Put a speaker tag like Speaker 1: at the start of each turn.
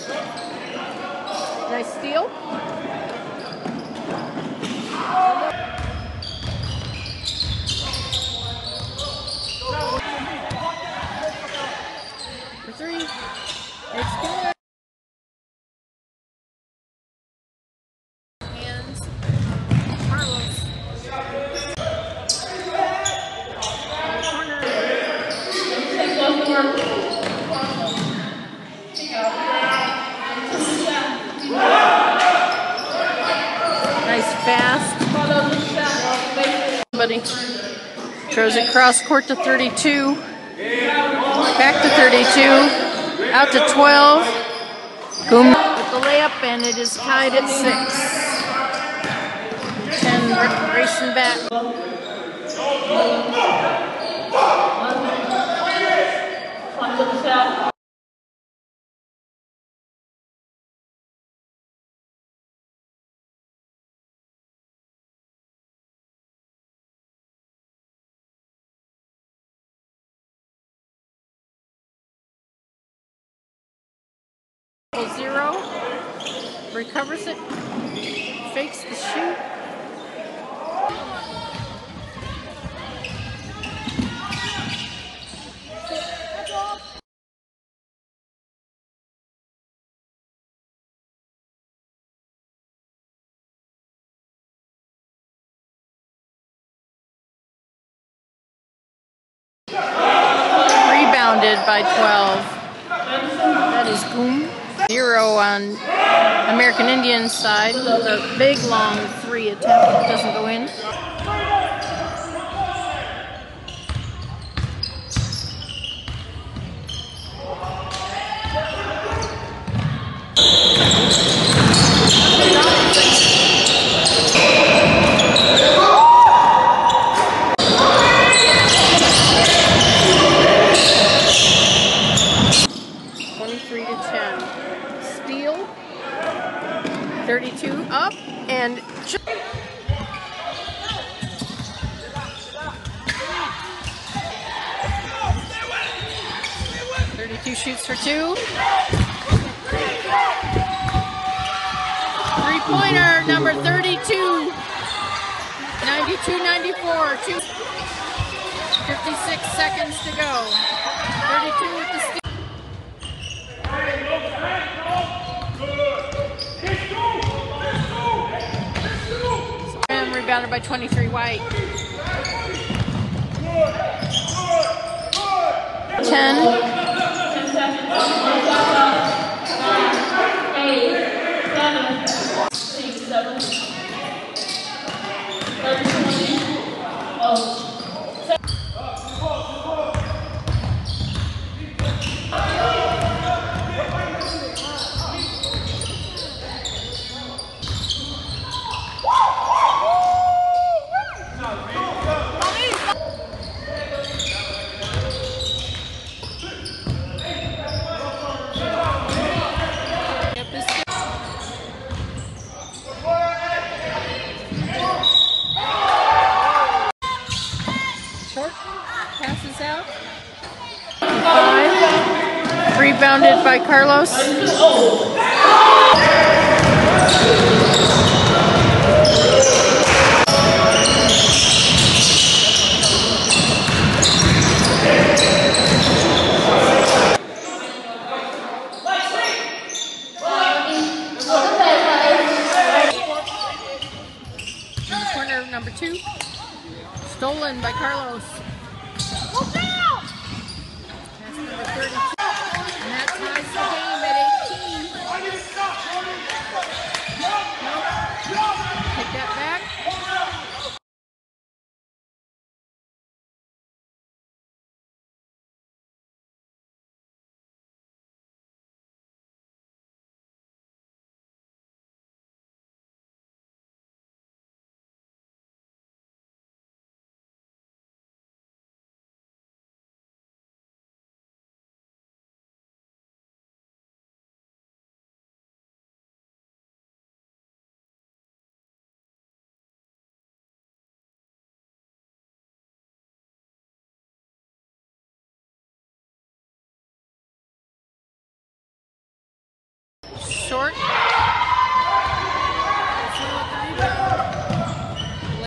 Speaker 1: Nice steal. For three. It's good. Hands. Carlos. Corner. Nice fast. Somebody throws it cross court to 32. Back to 32. Out to 12. Goom with the layup, and it is tied at 6. 10 racing back. Zero. Recovers it. Fakes the shoot. Rebounded by 12. That is Goom. 0 on American Indian side. The big long 3 attempt doesn't go in. To 10. Steal. 32 up and 32 shoots for 2. 3-pointer number 32. 92-94. 56 seconds to go. 32 with the steal. Rebounded by 23 White. 10. Passes out. 5. Rebounded by Carlos. In the corner, number 2. Stolen by Carlos. That's number 32. And that ties the game at 18. Take that back. short.